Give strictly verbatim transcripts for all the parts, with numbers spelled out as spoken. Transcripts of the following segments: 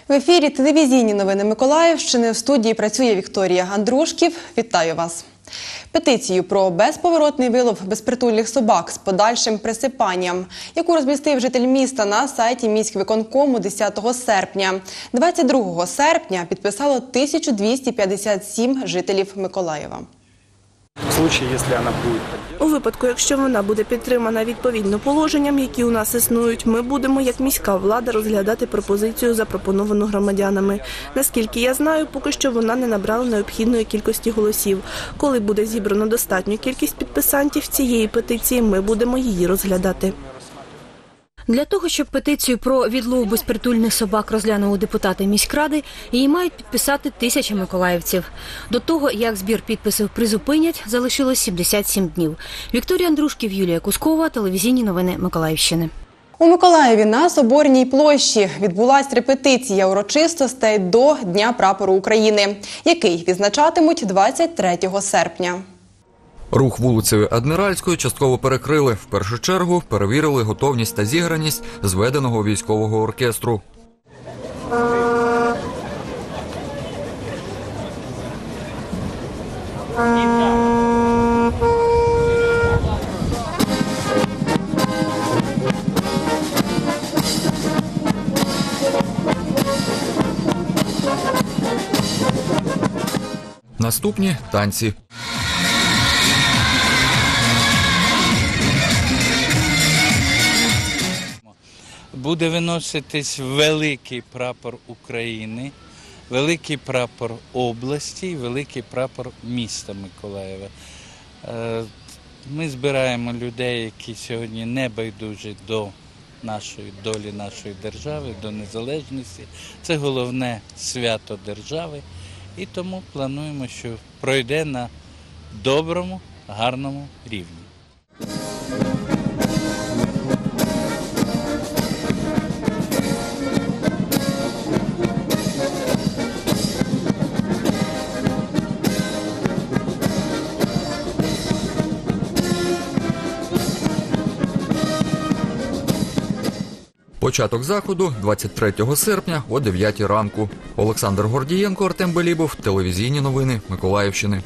В ефірі телевізійні новини Миколаївщини. В студії працює Вікторія Андрушків. Вітаю вас. Петицію про безповоротний вилов безпритульних собак з подальшим присипанням, яку розмістив житель міста на сайті міськвиконкому десятого серпня. двадцять другого серпня підписало тисячу двісті п'ятдесят сім жителів Миколаєва. У випадку, якщо вона буде підтримана відповідно положенням, які у нас існують, ми будемо, як міська влада, розглядати пропозицію, запропоновану громадянами. Наскільки я знаю, поки що вона не набрала необхідної кількості голосів. Коли буде зібрано достатню кількість підписантів цієї петиції, ми будемо її розглядати. Для того, щоб петицію про відлов безпритульних собак розглянули депутати міськради, її мають підписати тисяча миколаївців. До того, як збір підписів призупинять, залишилось сімдесят сім днів. Вікторія Андрушків, Юлія Кускова, телевізійні новини Миколаївщини. У Миколаєві на Соборній площі відбулась репетиція урочистостей до Дня прапору України, який відзначатимуть двадцять третього серпня. Рух вулицею Адміральською частково перекрили. В першу чергу перевірили готовність та зіграність зведеного військового оркестру. Наступні – танці. Буде виноситись великий прапор України, великий прапор області і великий прапор міста Миколаєва. Ми збираємо людей, які сьогодні не байдужі до нашої долі, нашої держави, до незалежності. Це головне свято держави. І тому плануємо, що пройде на доброму, гарному рівні. Початок заходу – двадцять третього серпня о дев'ятій ранку. Олександр Гордієнко, Артем Белібов, телевізійні новини Миколаївщини.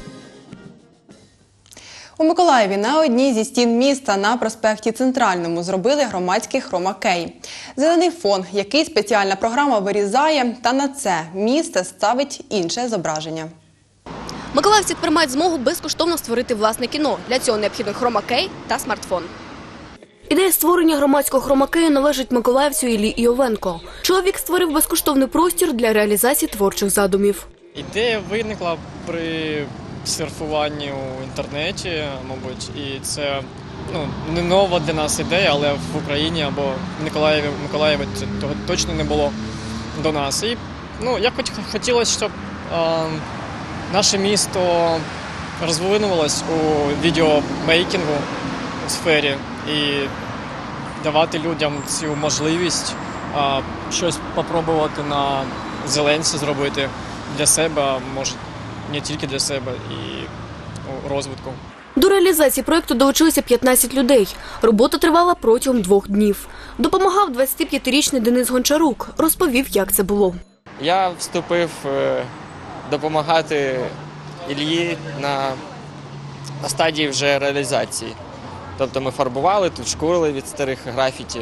У Миколаєві на одній зі стін міста на проспекті Центральному зробили громадський хромакей. Зелений фон, який спеціальна програма вирізає, та на це місце ставить інше зображення. Миколаївці тепер мають змогу безкоштовно створити власне кіно. Для цього необхідно хромакей та смартфон. Ідея створення громадського хромакею належить миколаївцю Іллі Іовенко. Чоловік створив безкоштовний простір для реалізації творчих задумів. Ідея виникла при серфуванні у інтернеті, мабуть, і це ну, не нова для нас ідея, але в Україні або в Миколаєві, Миколаєві того точно не було до нас. І ну, я хоч хотілося, щоб е, наше місто розвинулося у відеомейкінгу у сфері і давати людям цю можливість а, щось спробувати на зеленці зробити для себе, може не тільки для себе, і у розвитку. До реалізації проєкту долучилися п'ятнадцять людей. Робота тривала протягом двох днів. Допомагав двадцятип'ятирічний Денис Гончарук. Розповів, як це було. Я вступив допомагати Іллі на стадії вже реалізації. Тобто ми фарбували, тут шкурили від старих графіті.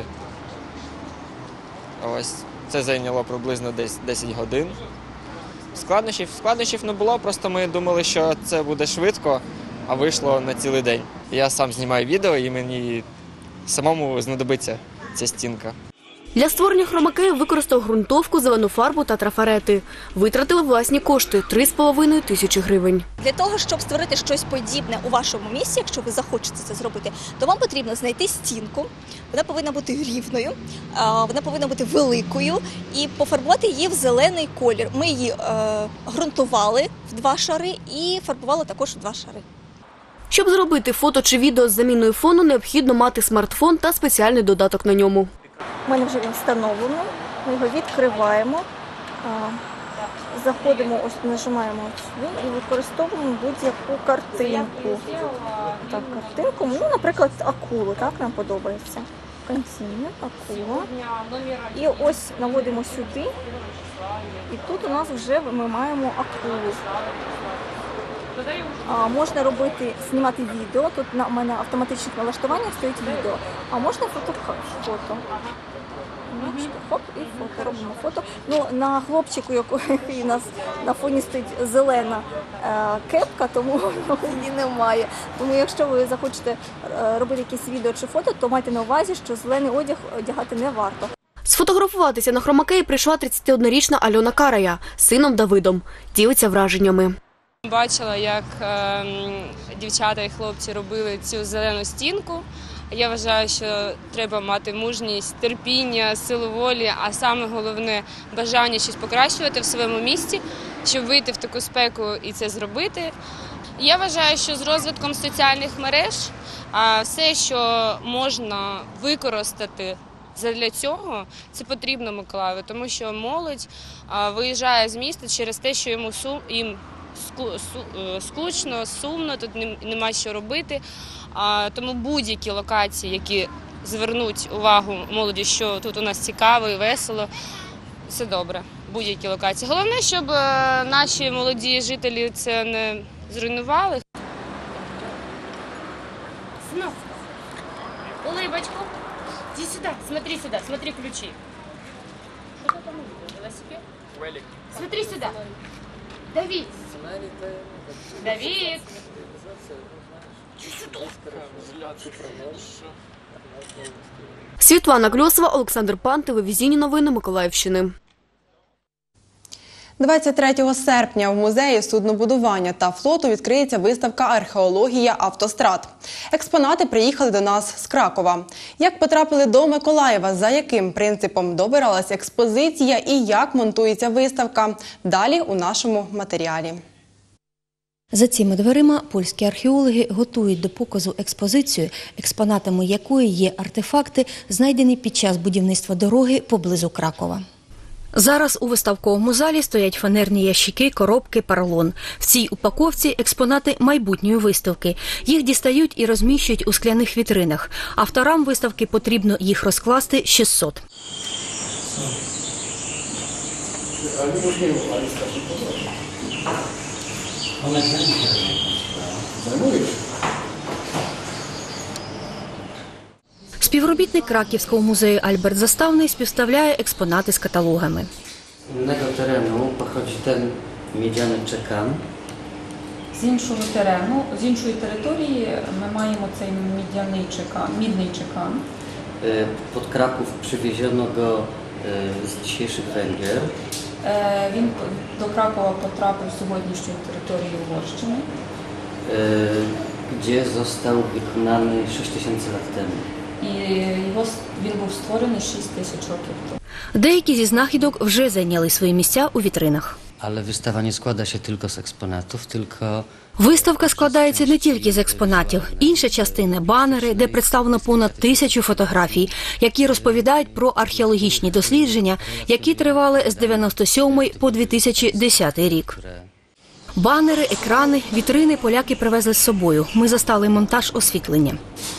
Ось. Це зайняло приблизно десь десять годин. Складнощів, складнощів не було, просто ми думали, що це буде швидко, а вийшло на цілий день. Я сам знімаю відео і мені самому знадобиться ця стінка. Для створення хромакею використав ґрунтовку, зелену фарбу та трафарети. Витратили власні кошти – три з половиною тисячі гривень. Для того, щоб створити щось подібне у вашому місті, якщо ви захочете це зробити, то вам потрібно знайти стінку. Вона повинна бути рівною, вона повинна бути великою і пофарбувати її в зелений колір. Ми її е, ґрунтували в два шари і фарбували також в два шари. Щоб зробити фото чи відео з заміною фону, необхідно мати смартфон та спеціальний додаток на ньому. У мене вже він встановлено, ми його відкриваємо, заходимо, ось нажимаємо сюди і використовуємо будь-яку картинку. Так, картинку, ну, наприклад, акулу, так, нам подобається. контейнер, акула. І ось наводимо сюди. І тут у нас вже ми маємо акулу. А, можна робити, знімати відео. Тут на у мене автоматичних налаштуваннях стоїть відео. А можна фото. фото. Хоп, і фото. Робимо фото. Ну, на хлопчику, який у нас на фоні стоїть зелена е, кепка, тому її немає. Тому якщо ви захочете е, робити якісь відео чи фото, то майте на увазі, що зелений одяг одягати не варто. Сфотографуватися на хромакеї прийшла тридцятиоднорічна Альона Карая з сином Давидом. Ділиться враженнями. Бачила, як е, дівчата і хлопці робили цю зелену стінку. Я вважаю, що треба мати мужність, терпіння, силу волі, а саме головне – бажання щось покращувати в своєму місті, щоб вийти в таку спеку і це зробити. Я вважаю, що з розвитком соціальних мереж все, що можна використати задля цього, це потрібно Миколаєву, тому що молодь виїжджає з міста через те, що йому сум, їм скучно, сумно, тут нема що робити. Тому будь-які локації, які звернуть увагу молоді, що тут у нас цікаво і весело, це добре. Будь-які локації. Головне, щоб наші молоді жителі це не зруйнували. Сынок, улыбочку. Иди сюда, смотри сюда, смотри ключи. Что там увидел? Велосипед? Велик. Смотри сюда. Давид. Давид. Світлана Гльосова, Олександр Пан, телевізійні новини Миколаївщини. двадцять третього серпня в музеї суднобудування та флоту відкриється виставка «Археологія автострад». Експонати приїхали до нас з Кракова. Як потрапили до Миколаєва, за яким принципом добиралась експозиція і як монтується виставка – далі у нашому матеріалі. За цими дверима польські археологи готують до показу експозицію, експонатами якої є артефакти, знайдені під час будівництва дороги поблизу Кракова. Зараз у виставковому залі стоять фанерні ящики, коробки, поролон. В цій упаковці експонати майбутньої виставки. Їх дістають і розміщують у скляних вітринах. Авторам виставки потрібно їх розкласти шістсот. Співробітник Краківського музею Альберт Заставний співставляє експонати з каталогами. Z innego terenu pochodzi ten miedziany czekan. З іншого терену, з іншої території ми маємо цей мідяний чекан, мідний чекан. Pod Kraków przywieziono go z dzisiejszych Węgier. Він до Кракова потрапив з сьогоднішньої території Угорщини. Gdzie został wykonany sześć tysięcy lat temu. І його, він був створений шість тисяч років тому. Деякі зі знахідок вже зайняли свої місця у вітринах. Ale wystawa nie składa się tylko z eksponatów, tylko... Виставка складається не тільки з експонатів. Інша частина – банери, де представлено понад тисячу фотографій, які розповідають про археологічні дослідження, які тривали з дев'яносто сьомого по дві тисячі десятий рік. Банери, екрани, вітрини поляки привезли з собою. Ми застали монтаж освітлення.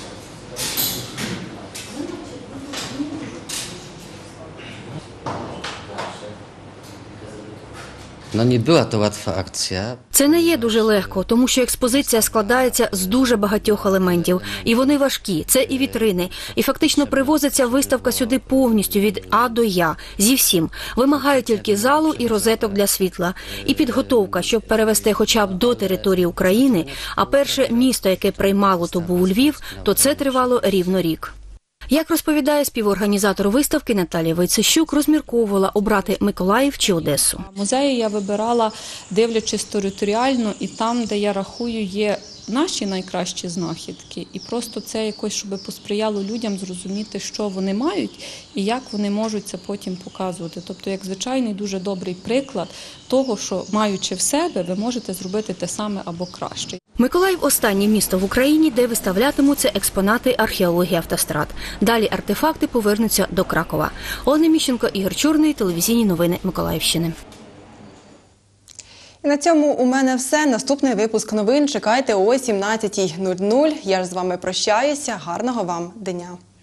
No nie była to łatwa akcja. Це не є дуже легко, тому що експозиція складається з дуже багатьох елементів. І вони важкі, це і вітрини. І фактично привозиться виставка сюди повністю від А до Я, зі всім. Вимагає тільки залу і розеток для світла. І підготовка, щоб перевести хоча б до території України, а перше місто, яке приймало, то був Львів, то це тривало рівно рік. Як розповідає співорганізатор виставки Наталія Войцещук, розмірковувала обрати Миколаїв чи Одесу. Музеї я вибирала, дивлячись територіально, і там, де я рахую, є наші найкращі знахідки. І просто це якось, щоб посприяло людям зрозуміти, що вони мають і як вони можуть це потім показувати. Тобто, як звичайний дуже добрий приклад того, що маючи в себе, ви можете зробити те саме або краще. Миколаїв – останнє місто в Україні, де виставлятимуться експонати археології автострад. Далі артефакти повернуться до Кракова. Олена Міщенко, Ігор Чорний, телевізійні новини Миколаївщини. І на цьому у мене все. Наступний випуск новин чекайте о сімнадцятій нуль нуль. Я ж з вами прощаюся. Гарного вам дня.